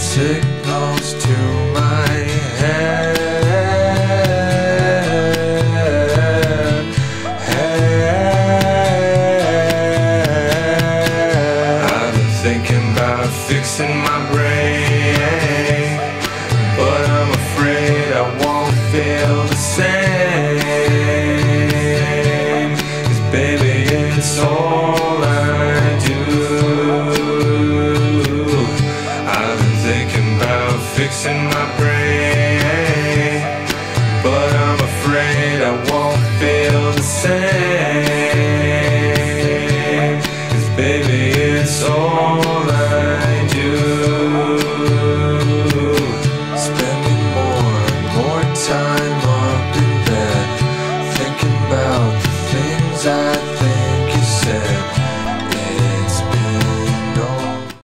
signals to my head. I've been thinking about fixing my brain, but I'm afraid I won't feel the same. 'Cause baby, it's all I do. I've been thinking about fixing my brain, but I'm afraid I won't feel the same.